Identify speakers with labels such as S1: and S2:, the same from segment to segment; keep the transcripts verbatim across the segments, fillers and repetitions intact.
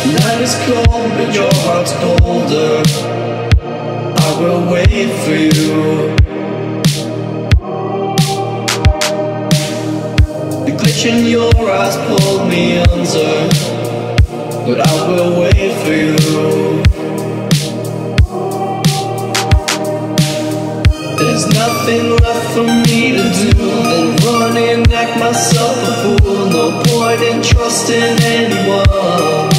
S1: Night is cold, but your heart's colder. I will wait for you. The glitch in your eyes pulled me under, but I will wait for you. There's nothing left for me to do than run and act myself a fool. No point in trusting anyone.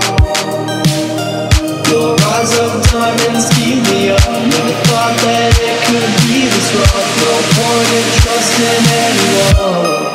S1: Your eyes of diamonds keep me up. Never thought that it could be this rough. No point in trusting anyone.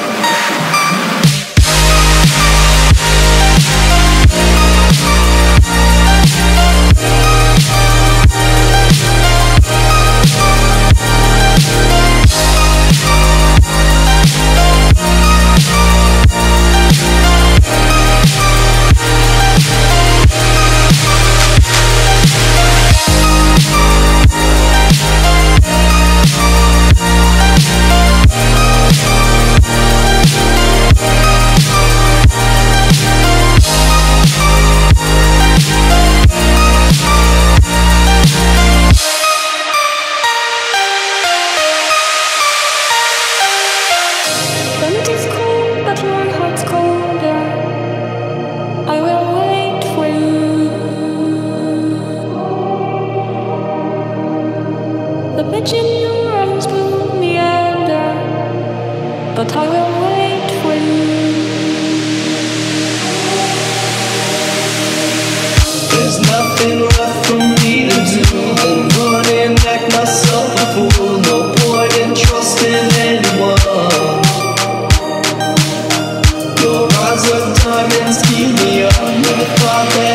S2: The bitch in your arms pulled me under, but I will wait for you.
S1: There's nothing left for me to do than run and act myself a fool. No point in trusting anyone. Your eyes of diamonds keep me up. Never thought that